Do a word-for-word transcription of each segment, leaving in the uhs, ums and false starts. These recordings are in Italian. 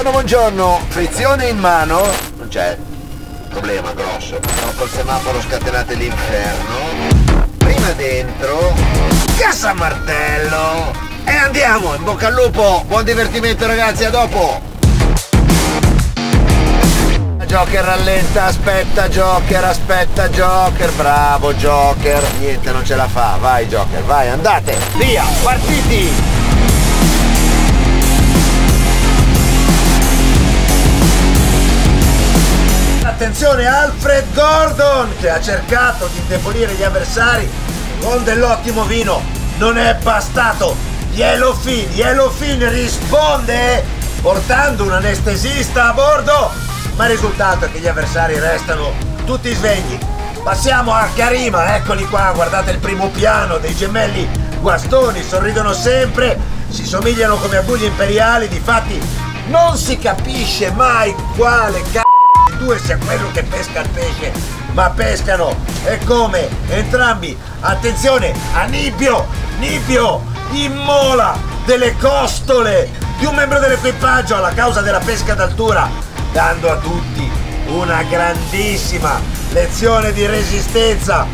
Buongiorno, buongiorno. Frizione in mano. Non c'è problema grosso. Sono col semaforo scatenate l'inferno. Prima dentro. Cassa martello. E andiamo, in bocca al lupo. Buon divertimento ragazzi, a dopo. Joker rallenta, aspetta Joker, aspetta Joker, bravo Joker. Niente, non ce la fa. Vai Joker, vai, andate. Via, partiti. Attenzione Alfred Gordon che ha cercato di indebolire gli avversari con dell'ottimo vino, non è bastato. Yellowfin, Yellowfin risponde portando un anestesista a bordo, ma il risultato è che gli avversari restano tutti svegli. Passiamo a Karima, eccoli qua, guardate il primo piano dei gemelli guastoni, sorridono sempre, si somigliano come aguglie imperiali, difatti non si capisce mai quale c***o di due sia quello che pesca il pesce, ma pescano e come entrambi. Attenzione a Nibbio, Nibbio immola delle costole di un membro dell'equipaggio alla causa della pesca d'altura, dando a tutti una grandissima lezione di resistenza.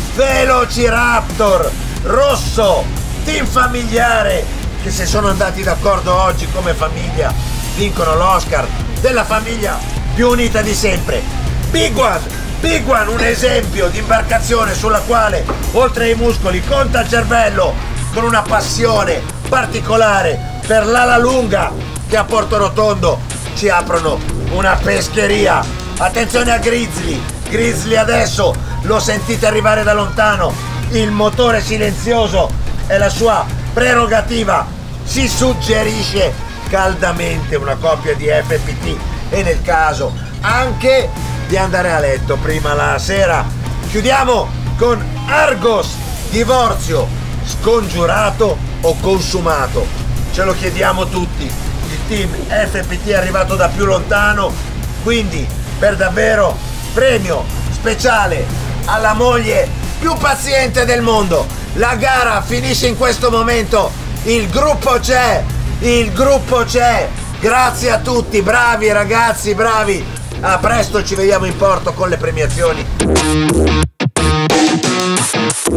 Velociraptor rosso, team familiare, che se sono andati d'accordo oggi come famiglia vincono l'Oscar della famiglia più unita di sempre. Big One, Big One, un esempio di imbarcazione sulla quale oltre ai muscoli conta il cervello, con una passione particolare per l'ala lunga, che a Porto Rotondo ci aprono una pescheria. Attenzione a Grizzly, Grizzly adesso lo sentite arrivare da lontano, il motore silenzioso è la sua prerogativa, si suggerisce caldamente una coppia di F P T e nel caso anche di andare a letto prima la sera. Chiudiamo con Argos, divorzio scongiurato o consumato? Ce lo chiediamo tutti. Il team F P T è arrivato da più lontano, quindi per davvero premio speciale alla moglie più paziente del mondo. La gara finisce in questo momento, il gruppo c'è, il gruppo c'è. Grazie a tutti, bravi ragazzi, bravi. A presto, ci vediamo in porto con le premiazioni.